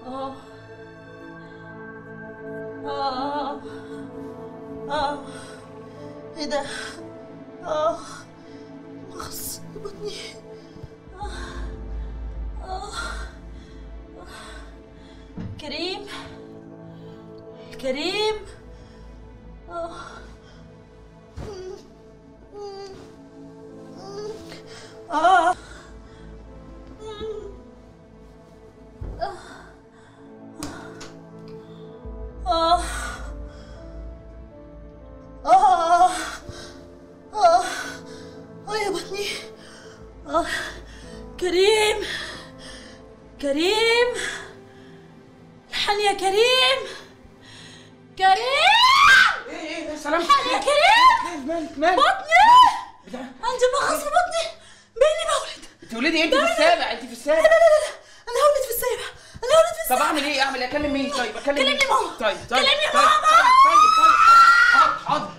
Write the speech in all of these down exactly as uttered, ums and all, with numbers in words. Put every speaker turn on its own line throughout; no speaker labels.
اه اه اه ايه ده؟ اه مغص بطني. اه اه كريم كريم. اه اه اه اه اه اه يا بطني. اه كريم كريم الحن يا كريم. كريم
ايه ايه سلام
الحن يا كريم.
مالك مالك؟
بطني عندي مغص في بطني بيني بولد.
تولدي انت في السابع، انت في السابع.
لا لا لا لا انا هولد في السابع، انا هولد في السابع.
طب اعمل ايه؟ اعمل ايه؟ اكلم مين؟ طيب اكلم مين؟
كلمني ماما.
طيب طيب
كلمني
طيب
ماما.
طيب طيب طيب حاضر حاضر.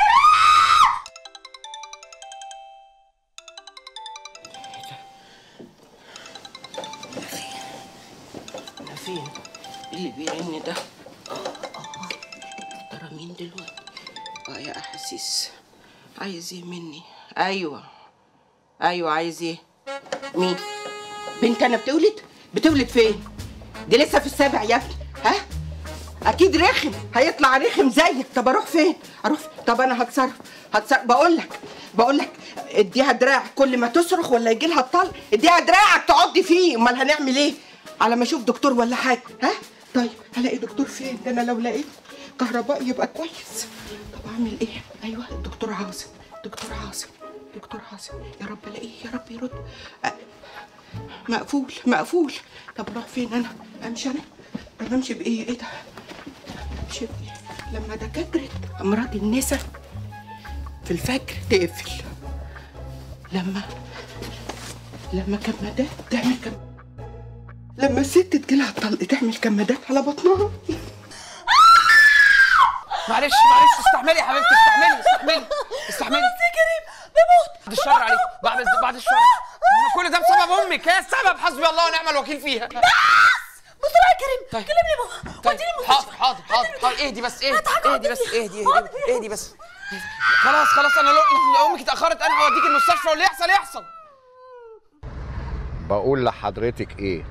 انا فين؟ اللي بيرن ده؟ اه اه ترى مين دلوقتي؟ اه يا احاسيس، عايز ايه مني؟ ايوه ايوه عايز ايه؟ مين؟ بنت انا بتولد؟ بتولد فين؟ دي لسه في السابع يا ابني. ها؟ اكيد رخم، هيطلع رخم زيك. طب اروح فين؟ اروح فين؟ طب انا هتصرف هتصرف. بقول لك بقول لك اديها دراع، كل ما تصرخ ولا يجي لها الطلق اديها دراعك تقعدي فيه. امال هنعمل ايه؟ على ما اشوف دكتور ولا حاجه. ها؟ طيب هلاقي دكتور فين؟ ده انا لو لقيت كهربائي يبقى كويس. طب اعمل ايه؟ ايوه الدكتور عاصم، دكتور عاصم دكتور عاصم. يا رب الاقيه، يا رب يرد. أه مقفول مقفول. طب اروح فين انا؟ امشي انا؟ طب امشي بايه؟ ايه ده؟ امشي بايه؟ لما دكاتره امراض النساء في الفجر تقفل، لما لما كمادات تعمل كم لما الست تجيلها الطلق تعمل كمادات على بطنها. معلش معلش استحملي يا حبيبتي، استحملي استحملي استحملي.
خلاص يا كريم بموت.
بعد الشر عليك، بعد بعد الشر. كل ده بسبب امك، هي السبب. حسبي الله ونعم الوكيل فيها.
بس بسرعه يا كريم.
طيب.
كلمني ماما.
طيب
وديني المستشفى.
حاضر حاضر حاضر حاضر. اهدي بس اهدي اهدي بس اهدي اهدي
حاضر.
اهدي بس. خلاص خلاص انا لو لو امك اتاخرت انا هوديك المستشفى واللي يحصل يحصل.
بقول لحضرتك ايه،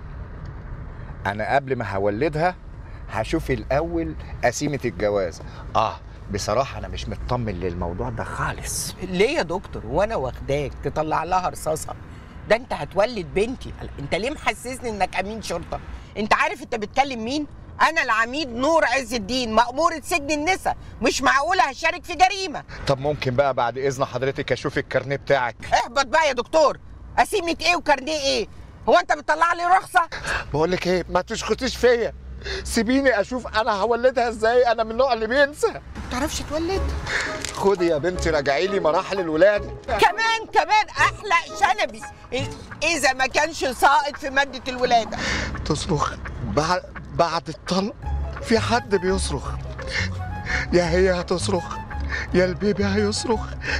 انا قبل ما هولدها هشوف الاول قسيمه الجواز. اه بصراحه انا مش مطمن للموضوع ده خالص.
ليه يا دكتور؟ وانا واخداك تطلع لها رصاصه؟ ده انت هتولد بنتي. انت ليه محسسني انك امين شرطه؟ انت عارف انت بتكلم مين؟ انا العميد نور عز الدين، مأمورة سجن النساء. مش معقوله هشارك في جريمه.
طب ممكن بقى بعد اذن حضرتك اشوف الكارنيه بتاعك؟
احبط بقى يا دكتور. قسيمه ايه وكارنيه ايه؟ هو انت بتطلع لي رخصه؟
بقول لك ايه، ما تشخطيش فيا، سيبيني اشوف انا هولدها ازاي. انا من النوع اللي بينسى.
ما بتعرفش تولد؟
خدي يا بنتي راجعي لي مراحل الولاده.
كمان كمان احلق شنبي اذا ما كانش ساقط في ماده الولاده.
تصرخ بعد بعد الطلق؟ في حد بيصرخ؟ يا هي هتصرخ يا البيبي هيصرخ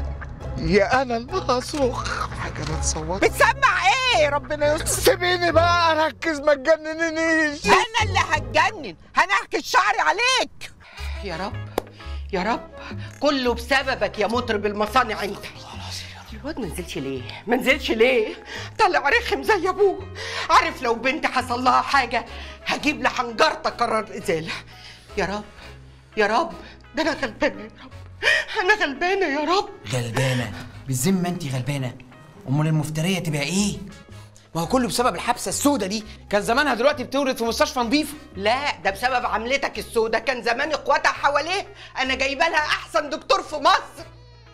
يا انا اللي هصرخ. حاجه ما تصوتش.
بتسمع ايه؟ ربنا يستر.
سيبيني بقى اركز، ما تجننينيش.
انا اللي هتجنن، هنحكي شعري عليك. يا رب يا رب كله بسببك يا مطرب المصانع انت. الواد ما نزلش ليه؟ ما نزلش ليه؟ طلع رخم زي ابوه. عارف لو بنتي حصل لها حاجه هجيب لحنجرتك قرار ازاله. يا رب يا رب، ده انا غلبانه يا رب، انا غلبانه يا رب.
غلبانه؟ بالذمه انت غلبانه؟ امال المفتريه تبقى ايه؟
ما هو كله بسبب الحبسه السوداء دي. كان زمانها دلوقتي بتولد في مستشفى نظيفه.
لا ده بسبب عملتك السوداء. كان زمان اخواتها حواليه. انا جايبه لها احسن دكتور في مصر.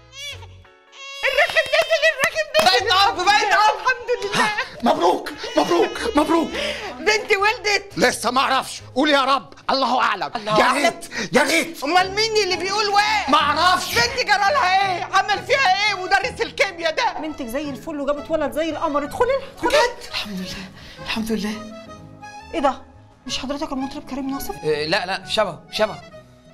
الرخم نزل، الرخم نزل.
بقيت اب بقيت اب
الحمد لله.
مبروك مبروك مبروك.
بنتي ولدت.
لسه ما اعرفش، قول يا رب، الله اعلم.
الله
يا
أعلم.
ريت يا ريت.
امال مين اللي بيقول واه؟
ما اعرفش.
بنتي جرى لها ايه؟ عمل فيها ايه مدرس الكيمياء ده؟
بنتك زي الفل وجابت ولد زي القمر. ادخلي ادخلي.
بجد؟
الحمد لله الحمد لله.
ايه ده؟ مش حضرتك المطرب كريم ناصر؟
إيه لا لا شبه شبه.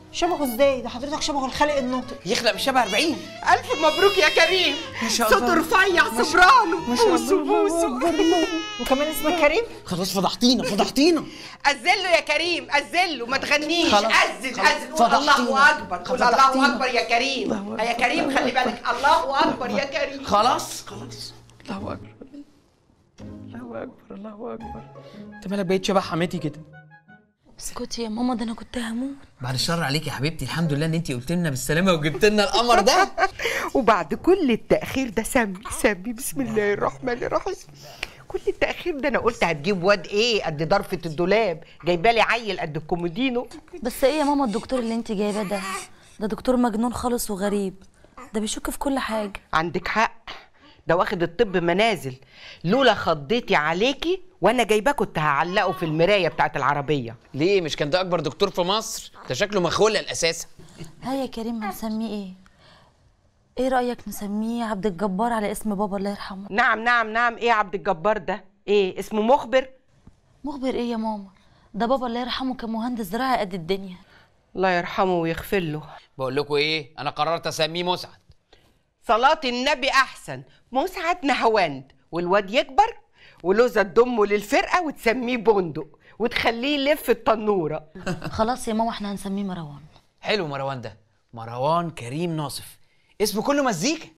شبهه ازاي؟ ده حضرتك شبهه الخالق الناطق.
يخلق مش شبه أربعين.
الف مبروك يا كريم.
ما شاء
صوته
الله.
رفيع سوبرانو. بوسو بوسو.
وكمان اسمك كريم؟
خلاص فضحتينا فضحتينا.
أذله يا كريم، أذله، ما تغنيش.
خلاص.
أذن
خلاص.
أذن، قول الله
فضحتينا.
أكبر، قول
فضحتينا.
الله أكبر يا كريم. يا كريم خلي بالك، الله أكبر يا كريم.
خلاص خلاص. الله أكبر. الله أكبر الله أكبر. أنت مالك بقيت شبه حماتي كده؟
اسكتي يا ماما، ده انا كنت هموت.
بعد الشر عليك يا حبيبتي، الحمد لله ان انت قلت لنا بالسلامه وجبت لنا القمر ده.
وبعد كل التأخير ده سمي سمي بسم الله الرحمن الرحيم. كل التأخير ده أنا قلت هتجيب واد إيه قد ضرفة الدولاب، جايبة لي عيل قد الكومودينو.
بس ايه يا ماما الدكتور اللي انت جايباه ده؟ ده دكتور مجنون خالص وغريب، ده بيشك في كل حاجه.
عندك حق، ده واخد الطب منازل. لولا خضيتي عليكي وانا جايباه كنت هعلقه في المرايه بتاعت العربيه.
ليه؟ مش كان ده اكبر دكتور في مصر؟ ده شكله مخولة اساسا.
ها يا كريم، هنسميه ايه؟ ايه رايك نسميه عبد الجبار على اسم بابا الله يرحمه؟
نعم نعم نعم. ايه عبد الجبار ده؟ ايه اسمه؟ مخبر؟
مخبر ايه يا ماما؟ ده بابا الله يرحمه كان مهندس زراعي قد الدنيا.
الله يرحمه ويغفر له.
بقول لكم ايه، انا قررت اسميه مسعد.
صلاة النبي احسن. مسعد نهواند، والواد يكبر ولوزة تضمه للفرقه وتسميه بندق وتخليه يلف التنوره.
خلاص يا ماما احنا هنسميه مروان.
حلو مروان ده، مروان كريم ناصف، اسمه كله مزيكا.